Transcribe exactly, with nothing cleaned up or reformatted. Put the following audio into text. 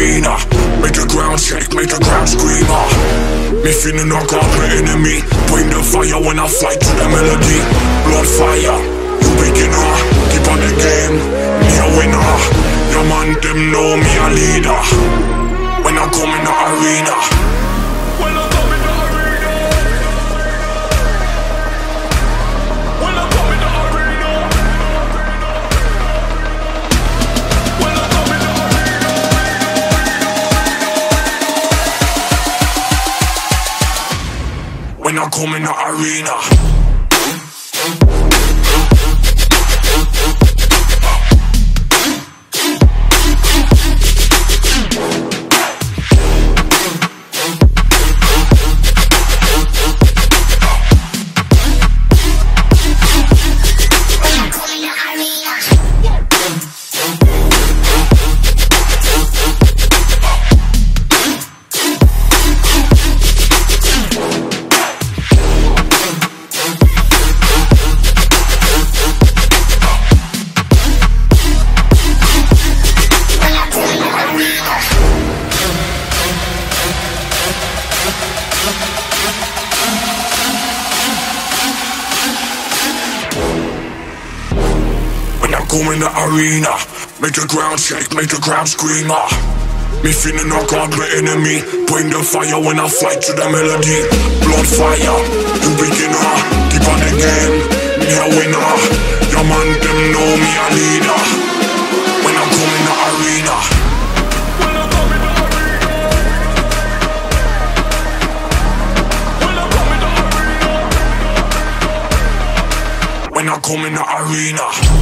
arena. Make the ground shake, make the ground scream. Ah. Me feeling knock out my enemy. Bring the fire when I fly to the melody. Blood fire, you beginner. Keep on the game, me a winner. Your man them know me a leader. When I come in the arena. When I come in the arena. When I come in the arena. When I come in the arena. When I come in the arena. Come in the arena, make the ground shake, make the ground scream. Ah. Me feeling knock out my enemy. Bring the fire when I fly to the melody. Blood fire, you beginner. Keep on the game, me a winner. Your man them know me a leader. When I come in the arena. When I come in the arena. When I come in the arena. When I come in the arena.